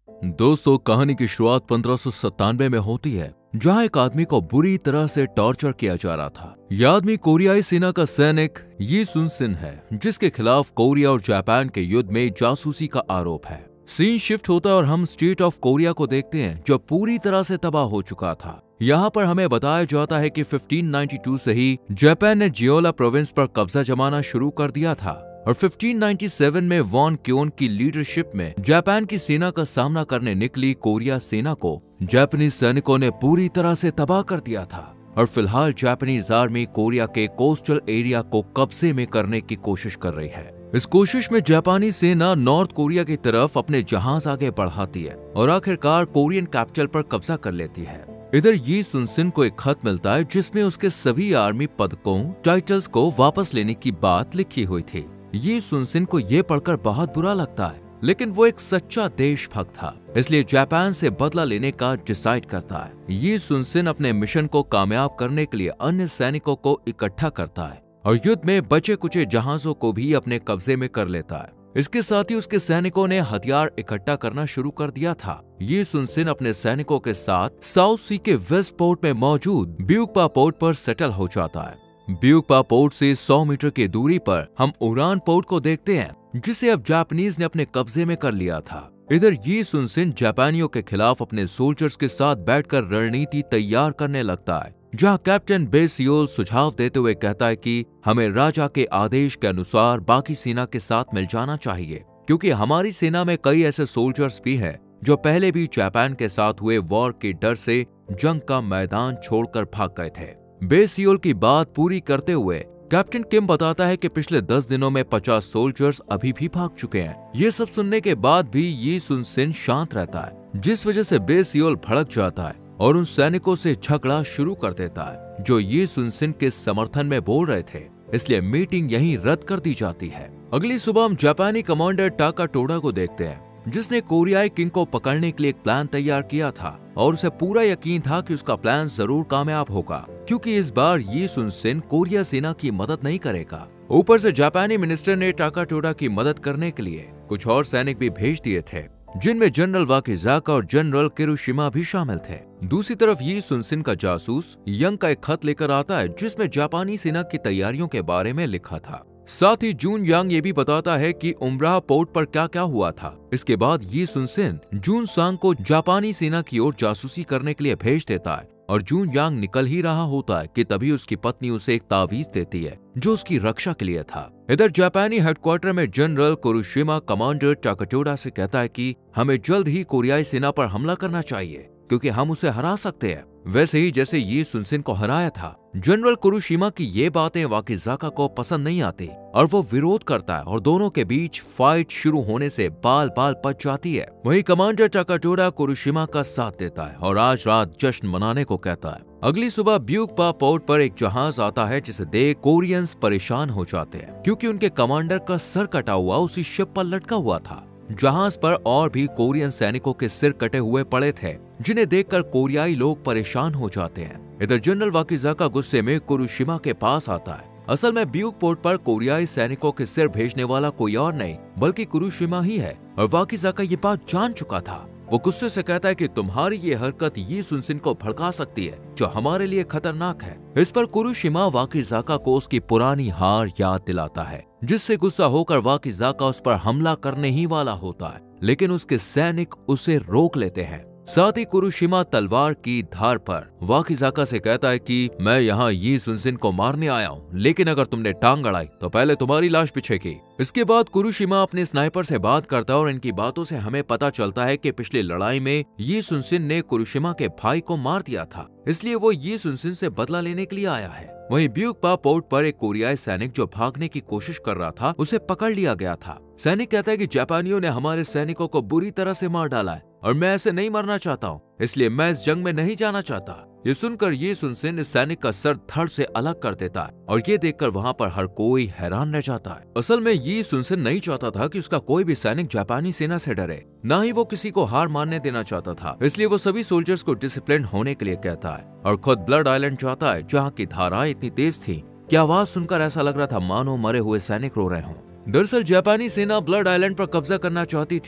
दोस्तों, कहानी की शुरुआत 1597 में होती है, जहां एक आदमी को बुरी तरह से टॉर्चर किया जा रहा था। यह आदमी कोरियाई सेना का सैनिक यी सुन सिन है, जिसके खिलाफ कोरिया और जापान के युद्ध में जासूसी का आरोप है। सीन शिफ्ट होता है और हम स्टेट ऑफ कोरिया को देखते हैं, जो पूरी तरह से तबाह हो चुका था। यहाँ पर हमें बताया जाता है कि 1592 से ही जापान ने जियोला प्रोविंस पर कब्जा जमाना शुरू कर दिया था और 1597 में वॉन क्योन की लीडरशिप में जापान की सेना का सामना करने निकली कोरिया सेना को जापानीज सैनिकों ने पूरी तरह से तबाह कर दिया था। और फिलहाल जापानीज आर्मी कोरिया के कोस्टल एरिया को कब्जे में करने की कोशिश कर रही है। इस कोशिश में जापानी सेना नॉर्थ कोरिया की तरफ अपने जहाज आगे बढ़ाती है और आखिरकार कोरियन कैपिटल पर कब्जा कर लेती है। इधर यी सुन सिन को एक खत मिलता है, जिसमें उसके सभी आर्मी पदकों टाइटल्स को वापस लेने की बात लिखी हुई थी। यी सुन सिन को ये पढ़कर बहुत बुरा लगता है, लेकिन वो एक सच्चा देशभक्त था, इसलिए जापान से बदला लेने का डिसाइड करता है। यी सुन सिन अपने मिशन को कामयाब करने के लिए अन्य सैनिकों को इकट्ठा करता है और युद्ध में बचे कुचे जहाजों को भी अपने कब्जे में कर लेता है। इसके साथ ही उसके सैनिकों ने हथियार इकट्ठा करना शुरू कर दिया था। यी सुन सिन अपने सैनिकों के साथ साउथ सी के वेस्ट पोर्ट में मौजूद ब्यूकपा पोर्ट पर सेटल हो जाता है। ब्यूकपा पोर्ट से 100 मीटर की दूरी पर हम उरान पोर्ट को देखते हैं, जिसे अब जापानीज ने अपने कब्जे में कर लिया था। इधर यी सुन सिन जापानियों के खिलाफ अपने सोल्जर्स के साथ बैठकर रणनीति तैयार करने लगता है, जहां कैप्टन बेसियोल सुझाव देते हुए कहता है कि हमें राजा के आदेश के अनुसार बाकी सेना के साथ मिल जाना चाहिए, क्योंकि हमारी सेना में कई ऐसे सोल्जर्स भी हैं जो पहले भी जापान के साथ हुए वॉर के डर से जंग का मैदान छोड़कर भाग गए थे। बेसियोल की बात पूरी करते हुए कैप्टन किम बताता है कि पिछले 10 दिनों में 50 सोल्जर्स अभी भी भाग चुके हैं। ये सब सुनने के बाद भी यी सुन सिन शांत रहता है, जिस वजह से बेसियोल भड़क जाता है और उन सैनिकों से झगड़ा शुरू कर देता है जो यी सुन सिन के समर्थन में बोल रहे थे। इसलिए मीटिंग यहीं रद्द कर दी जाती है। अगली सुबह हम जापानी कमांडर टाकाटोडा को देखते हैं, जिसने कोरियाई किंग को पकड़ने के लिए एक प्लान तैयार किया था और उसे पूरा यकीन था कि उसका प्लान जरूर कामयाब होगा, क्योंकि इस बार यी सुन सिन कोरिया सेना की मदद नहीं करेगा। ऊपर से जापानी मिनिस्टर ने टाकाटोडा की मदद करने के लिए कुछ और सैनिक भी भेज दिए थे, जिनमें जनरल वाकिजाका और जनरल किरोशिमा भी शामिल थे। दूसरी तरफ यी सुन सिन का जासूस यंग का एक खत लेकर आता है, जिसमें जापानी सेना की तैयारियों के बारे में लिखा था। साथ ही जून यांग ये भी बताता है कि उमराह पोर्ट पर क्या क्या हुआ था। इसके बाद यी सुन सिन जून सांग को जापानी सेना की ओर जासूसी करने के लिए भेज देता है और जून यांग निकल ही रहा होता है कि तभी उसकी पत्नी उसे एक तावीज देती है, जो उसकी रक्षा के लिए था। इधर जापानी हेडक्वार्टर में जनरल कुरुशिमा कमांडर टाकाटोडा से कहता है कि हमें जल्द ही कोरियाई सेना पर हमला करना चाहिए, क्योंकि हम उसे हरा सकते हैं, वैसे ही जैसे यी सुन सिन को हराया था। जनरल कुरुशिमा की ये बातें वाकिजाका को पसंद नहीं आती और वो विरोध करता है और दोनों के बीच फाइट शुरू होने से बाल बाल पच जाती है। वहीं कमांडर टाकाटोडा कुरुशिमा का साथ देता है और आज रात जश्न मनाने को कहता है। अगली सुबह ब्यूकपा पोर्ट पर एक जहाज आता है, जिसे देख कोरियंस परेशान हो जाते हैं, क्योंकि उनके कमांडर का सर कटा हुआ उसी शिप पर लटका हुआ था। जहाज पर और भी कोरियन सैनिकों के सिर कटे हुए पड़े थे, जिन्हें देखकर कोरियाई लोग परेशान हो जाते हैं। इधर जनरल वाकिजाका गुस्से में कुरुशिमा के पास आता है। असल में ब्यूक पोर्ट पर कोरियाई सैनिकों के सिर भेजने वाला कोई और नहीं बल्कि कुरुशिमा ही है और वाकिजाका ये बात जान चुका था। वो गुस्से से कहता है कि तुम्हारी ये हरकत यी सुन सिन को भड़का सकती है, जो हमारे लिए खतरनाक है। इस पर कुरुशिमा वाकिजाका को उसकी पुरानी हार याद दिलाता है, जिससे गुस्सा होकर वाकिजाका उस पर हमला करने ही वाला होता है, लेकिन उसके सैनिक उसे रोक लेते हैं। साथ ही कुरुशिमा तलवार की धार पर वाकिजाका से कहता है कि मैं यहाँ यी सुन सिन को मारने आया हूँ, लेकिन अगर तुमने टांग अड़ाई तो पहले तुम्हारी लाश पिछेगी। इसके बाद कुरुशिमा अपने स्नाइपर से बात करता है और इनकी बातों से हमें पता चलता है कि पिछली लड़ाई में यी सुन सिन ने कुरुशिमा के भाई को मार दिया था, इसलिए वो यी सुन सिन से बदला लेने के लिए आया है। वहीं ब्यूकपा पोर्ट पर एक कोरियाई सैनिक जो भागने की कोशिश कर रहा था, उसे पकड़ लिया गया था। सैनिक कहता है कि जापानियों ने हमारे सैनिकों को बुरी तरह से मार डाला है और मैं ऐसे नहीं मरना चाहता हूँ, इसलिए मैं इस जंग में नहीं जाना चाहता। ये सुनकर यी सुन सिन इस सैनिक का सर धड़ से अलग कर देता है और ये देखकर वहाँ पर हर कोई हैरान रह जाता है। असल में यी सुन सिन नहीं चाहता था कि उसका कोई भी सैनिक जापानी सेना से डरे, ना ही वो किसी को हार मानने देना चाहता था। इसलिए वो सभी सोल्जर्स को डिसिप्लिन होने के लिए कहता है और खुद ब्लड आइलैंड जाता है, जहाँ की धाराएं इतनी तेज थी कि आवाज सुनकर ऐसा लग रहा था मानो मरे हुए सैनिक रो रहे हों। दरअसल जापानी सेना ब्लड आइलैंड पर कब्जा करना चाहती थी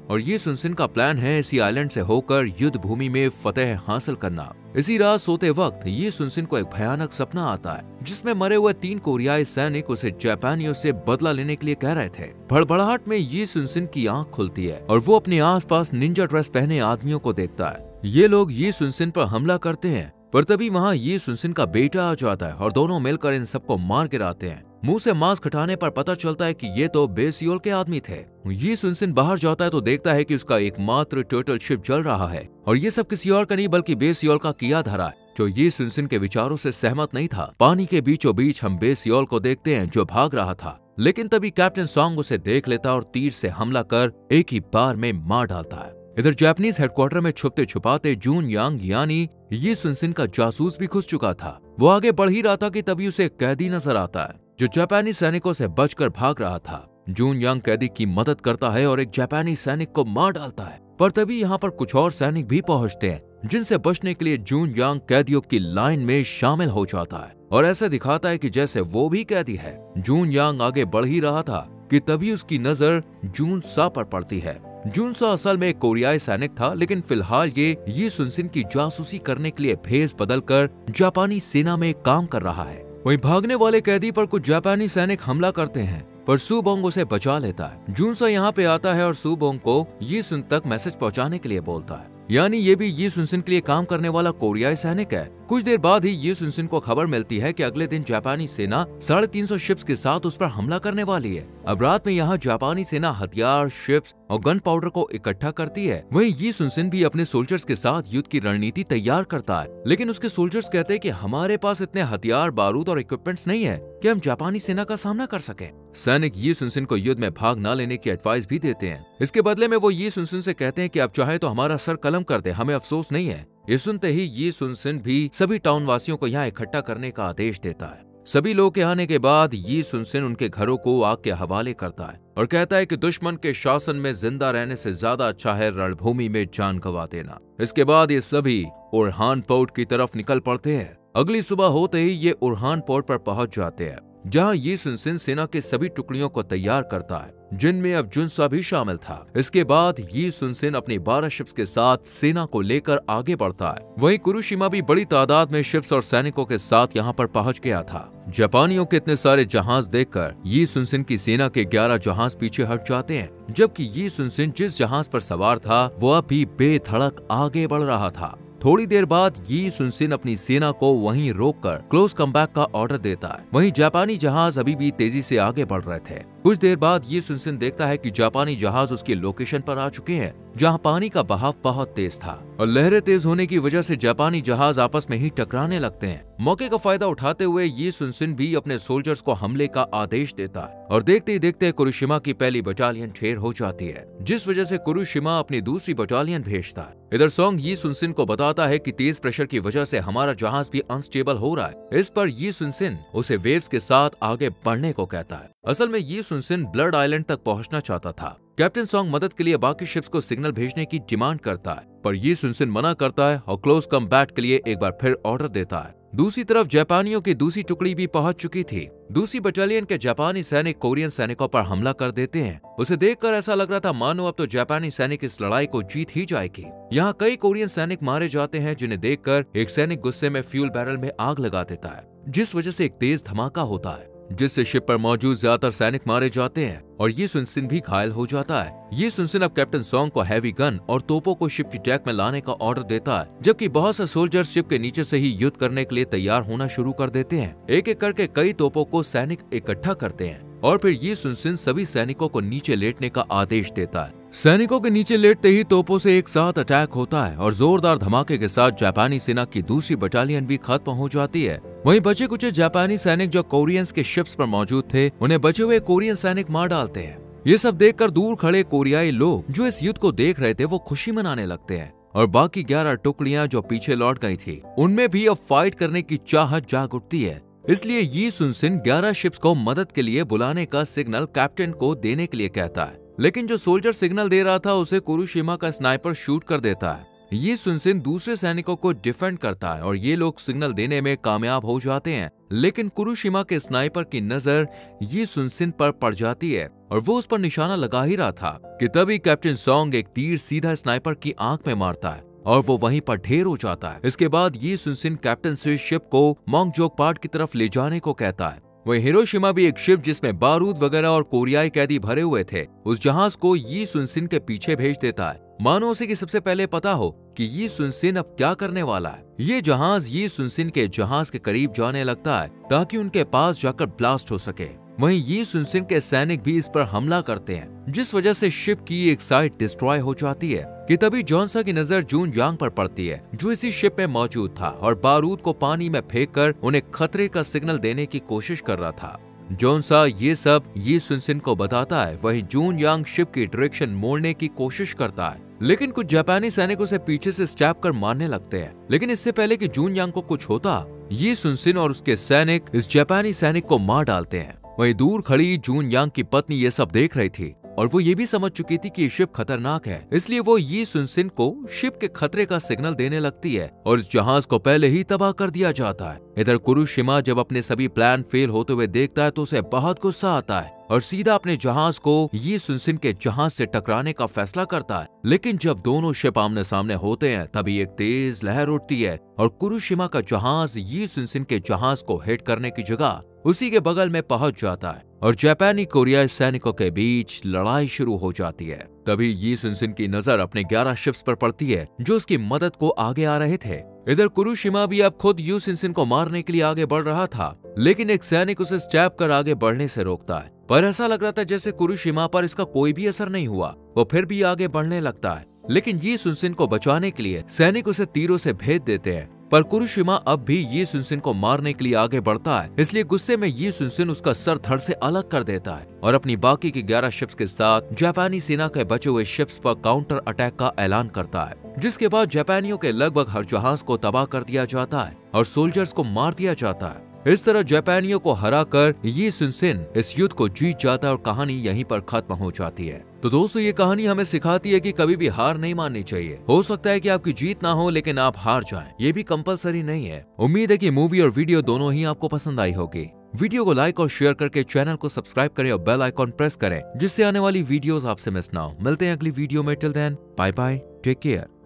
और ये सुनसिन का प्लान है इसी आइलैंड से होकर युद्ध भूमि में फतेह हासिल करना। इसी रात सोते वक्त ये सुनसिन को एक भयानक सपना आता है जिसमें मरे हुए 3 कोरियाई सैनिक उसे जापानियों से बदला लेने के लिए कह रहे थे। भड़बड़ाहट में ये सुनसिन की आंख खुलती है और वो अपने आसपास निंजा ड्रेस पहने आदमियों को देखता है। ये लोग ये सुनसिन पर हमला करते हैं, पर तभी वहाँ ये सुनसिन का बेटा आ जाता है और दोनों मिलकर इन सबको मार गिराते हैं। मुंह से मास्क हटाने पर पता चलता है कि ये तो बेसियोल के आदमी थे। ये सुनसिन बाहर जाता है तो देखता है कि उसका एकमात्र टर्टल शिप जल रहा है और ये सब किसी और का नहीं बल्कि बेसियोल का किया धरा है, जो ये सुनसिन के विचारों से सहमत नहीं था। पानी के बीचों बीच हम बेसियोल को देखते हैं जो भाग रहा था, लेकिन तभी कैप्टन सॉन्ग उसे देख लेता और तीर से हमला कर एक ही बार में मार डालता है। इधर जापानीज हेडक्वार्टर में छुपते छुपाते जून यांग यानी ये सुनसिन का जासूस भी घुस चुका था। वो आगे बढ़ ही रहा था कि तभी उसे एक कैदी नजर आता है जो जापानी सैनिकों से बचकर भाग रहा था। जून यांग कैदी की मदद करता है और एक जापानी सैनिक को मार डालता है, पर तभी यहाँ पर कुछ और सैनिक भी पहुंचते हैं जिनसे बचने के लिए जून यांग कैदियों की लाइन में शामिल हो जाता है और ऐसा दिखाता है कि जैसे वो भी कैदी है। जून यांग आगे बढ़ ही रहा था कि तभी उसकी नजर जून सा पर पड़ती है। जून सा असल में एक कोरियाई सैनिक था, लेकिन फिलहाल ये सुनसिन की जासूसी करने के लिए भेष बदलकर जापानी सेना में काम कर रहा है। वहीं भागने वाले कैदी पर कुछ जापानी सैनिक हमला करते हैं, पर सुबोंग उसे बचा लेता है। जून सा यहाँ पे आता है और सुबोंग को ये सुन तक मैसेज पहुँचाने के लिए बोलता है, यानी ये भी ये सुनसिन के लिए काम करने वाला कोरियाई सैनिक है। कुछ देर बाद ही ये सुनसिन को खबर मिलती है कि अगले दिन जापानी सेना 350 शिप्स के साथ उस पर हमला करने वाली है। अब रात में यहाँ जापानी सेना हथियार, शिप्स और गन पाउडर को इकट्ठा करती है। वहीं ये सुनसिन भी अपने सोल्जर्स के साथ युद्ध की रणनीति तैयार करता है, लेकिन उसके सोल्जर्स कहते हैं कि हमारे पास इतने हथियार, बारूद और इक्विपमेंट्स नहीं है कि हम जापानी सेना का सामना कर सकें। सैनिक ये सुनसिन को युद्ध में भाग न लेने की एडवाइस भी देते हैं। इसके बदले में वो ये सुनसिन से कहते हैं कि आप चाहे तो हमारा सर कलम कर दे, हमें अफसोस नहीं है। ये सुनते ही ये सुनसिन भी सभी टाउन वासियों को यहाँ इकट्ठा करने का आदेश देता है। सभी लोग के आने के बाद ये सुनसिन उनके घरों को आग के हवाले करता है और कहता है कि दुश्मन के शासन में जिंदा रहने से ज्यादा अच्छा है रणभूमि में जान गंवा देना। इसके बाद ये सभी उरहान पोर्ट की तरफ निकल पड़ते हैं। अगली सुबह होते ही ये उरहान पोर्ट पर पहुंच जाते हैं, जहां ये सुनसिन सेना के सभी टुकड़ियों को तैयार करता है, जिनमें अब जुनसा भी शामिल था। इसके बाद ये सुनसिन अपनी 12 शिप्स के साथ सेना को लेकर आगे बढ़ता है। वहीं कुरुशिमा भी बड़ी तादाद में शिप्स और सैनिकों के साथ यहाँ पर पहुंच गया था। जापानियों के इतने सारे जहाज देखकर ये सुनसिन की सेना के 11 जहाज पीछे हट जाते हैं, जबकि ये सुनसिन जिस जहाज पर सवार था वो अभी बेधड़क आगे बढ़ रहा था। थोड़ी देर बाद ये सुनसिन अपनी सेना को वहीं रोककर क्लोज कमबैक का ऑर्डर देता है। वहीं जापानी जहाज अभी भी तेजी से आगे बढ़ रहे थे। कुछ देर बाद ये सुनसिन देखता है कि जापानी जहाज उसकी लोकेशन पर आ चुके हैं, जहां पानी का बहाव बहुत तेज था और लहरें तेज होने की वजह से जापानी जहाज आपस में ही टकराने लगते हैं। मौके का फायदा उठाते हुए ये सुनसिन भी अपने सोल्जर्स को हमले का आदेश देता है और देखते ही देखते कुरुशिमा की पहली बटालियन ढेर हो जाती है, जिस वजह से कुरुशिमा अपनी दूसरी बटालियन भेजता है। इधर सॉन्ग ये सुनसिन को बताता है कि तेज प्रेशर की वजह से हमारा जहाज भी अनस्टेबल हो रहा है। इस पर ये सुनसिन उसे वेव्स के साथ आगे बढ़ने को कहता है। असल में ये सुनसिन ब्लड आइलैंड तक पहुंचना चाहता था। कैप्टन सॉन्ग मदद के लिए बाकी शिप्स को सिग्नल भेजने की डिमांड करता है, पर ये सुनसिन मना करता है और क्लोज कम्बैट के लिए एक बार फिर ऑर्डर देता है। दूसरी तरफ जापानियों की दूसरी टुकड़ी भी पहुंच चुकी थी। दूसरी बटालियन के जापानी सैनिक कोरियन सैनिकों पर हमला कर देते हैं। उसे देखकर ऐसा लग रहा था मानो अब तो जापानी सैनिक इस लड़ाई को जीत ही जाएगी। यहाँ कई कोरियन सैनिक मारे जाते हैं, जिन्हें देखकर एक सैनिक गुस्से में फ्यूल बैरल में आग लगा देता है, जिस वजह से एक तेज धमाका होता है, जिससे शिप पर मौजूद ज्यादातर सैनिक मारे जाते हैं और ये सुनसिन भी घायल हो जाता है। ये सुनसिन अब कैप्टन सॉन्ग को हैवी गन और तोपों को शिप की टैक में लाने का ऑर्डर देता है, जबकि बहुत से सोल्जर शिप के नीचे से ही युद्ध करने के लिए तैयार होना शुरू कर देते हैं। एक एक करके कई तोपों को सैनिक इकट्ठा करते हैं और फिर ये सुनसिन सभी सैनिकों को नीचे लेटने का आदेश देता है। सैनिकों के नीचे लेटते ही तोपों से एक साथ अटैक होता है और जोरदार धमाके के साथ जापानी सेना की दूसरी बटालियन भी खत्म हो जाती है। वहीं बचे कुछ जापानी सैनिक जो कोरियंस के शिप्स पर मौजूद थे, उन्हें बचे हुए कोरियन सैनिक मार डालते हैं। ये सब देखकर दूर खड़े कोरियाई लोग जो इस युद्ध को देख रहे थे वो खुशी मनाने लगते हैं और बाकी 11 टुकड़ियां जो पीछे लौट गई थी उनमें भी अब फाइट करने की चाहत जाग उठती है। इसलिए ये सुनसिन 11 शिप्स को मदद के लिए बुलाने का सिग्नल कैप्टन को देने के लिए कहता है, लेकिन जो सोल्जर सिग्नल दे रहा था उसे कुरुशिमा का स्नाइपर शूट कर देता है। ये सुनसिन दूसरे सैनिकों को डिफेंड करता है और ये लोग सिग्नल देने में कामयाब हो जाते हैं, लेकिन कुरुशिमा के स्नाइपर की नजर ये सुनसिन पर पड़ जाती है और वो उस पर निशाना लगा ही रहा था कि तभी कैप्टन सॉन्ग एक तीर सीधा स्नाइपर की आंख में मारता है और वो वहीं पर ढेर हो जाता है। इसके बाद ये सुनसिन कैप्टन से शिप को मोंगजोक पार्ट की तरफ ले जाने को कहता है। वहीं हिरोशिमा भी एक शिप जिसमें बारूद वगैरह और कोरियाई कैदी भरे हुए थे, उस जहाज को ये सुनसिन के पीछे भेज देता है, मानो उसे कि सबसे पहले पता हो कि ये सुनसिन अब क्या करने वाला है। ये जहाज ये सुनसिन के जहाज के करीब जाने लगता है ताकि उनके पास जाकर ब्लास्ट हो सके। वहीं ये सुनसिन के सैनिक भी इस पर हमला करते हैं, जिस वजह से शिप की एक साइड डिस्ट्रॉय हो जाती है कि तभी जॉनसा की नजर जून यांग पर पड़ती है, जो इसी शिप में मौजूद था और बारूद को पानी में फेंककर उन्हें खतरे का सिग्नल देने की कोशिश कर रहा था। जॉनसा ये सब ये सुनसिन को बताता है। वहीं जून यांग शिप की डायरेक्शन मोड़ने की कोशिश करता है, लेकिन कुछ जापानी सैनिक उसे पीछे से स्टैब कर मारने लगते हैं। लेकिन इससे पहले कि जून यांग को कुछ होता, ये सुनसिन और उसके सैनिक इस जापानी सैनिक को मार डालते हैं। वहीं दूर खड़ी जून यांग की पत्नी ये सब देख रही थी और वो ये भी समझ चुकी थी कि ये शिप खतरनाक है, इसलिए वो ये सुनसिन को शिप के खतरे का सिग्नल देने लगती है और इस जहाज को पहले ही तबाह कर दिया जाता है। इधर कुरुशिमा जब अपने सभी प्लान फेल होते हुए देखता है तो उसे बहुत गुस्सा आता है और सीधा अपने जहाज को ये सुनसिन के जहाज से टकराने का फैसला करता है। लेकिन जब दोनों शिप आमने सामने होते हैं तभी एक तेज लहर उठती है और कुरुशिमा का जहाज ये सुनसिन के जहाज को हिट करने की जगह उसी के बगल में पहुंच जाता है और जापानी कोरियाई सैनिकों के बीच लड़ाई शुरू हो जाती है। तभी ये सुनसिन की नजर अपने 11 शिप्स पर पड़ती है जो उसकी मदद को आगे आ रहे थे। इधर कुरुशिमा भी अब खुद यू सुनसिन को मारने के लिए आगे बढ़ रहा था, लेकिन एक सैनिक उसे स्टैब कर आगे बढ़ने से रोकता है। पर ऐसा लग रहा था जैसे कुरुशिमा पर इसका कोई भी असर नहीं हुआ, वो फिर भी आगे बढ़ने लगता है। लेकिन ये सुनसिन को बचाने के लिए सैनिक उसे तीरों से भेद देते हैं, पर कुरुशिमा अब भी ये सुनसिन को मारने के लिए आगे बढ़ता है। इसलिए गुस्से में ये सुनसिन उसका सर धड़ से अलग कर देता है और अपनी बाकी की 11 शिप्स के साथ जापानी सेना के बचे हुए शिप्स पर काउंटर अटैक का ऐलान करता है, जिसके बाद जापानियों के लगभग हर जहाज को तबाह कर दिया जाता है और सोल्जर्स को मार दिया जाता है। इस तरह जापानियों को हराकर ये सुनसिन इस युद्ध को जीत जाता है और कहानी यहीं पर खत्म हो जाती है। तो दोस्तों, ये कहानी हमें सिखाती है कि कभी भी हार नहीं माननी चाहिए। हो सकता है कि आपकी जीत ना हो लेकिन आप हार जाएं, ये भी कंपलसरी नहीं है। उम्मीद है कि मूवी और वीडियो दोनों ही आपको पसंद आई होगी। वीडियो को लाइक और शेयर करके चैनल को सब्सक्राइब करें और बेल आइकॉन प्रेस करें, जिससे आने वाली वीडियोस आपसे मिस ना हो। मिलते हैं अगली वीडियो में। Till then, bye bye, take care.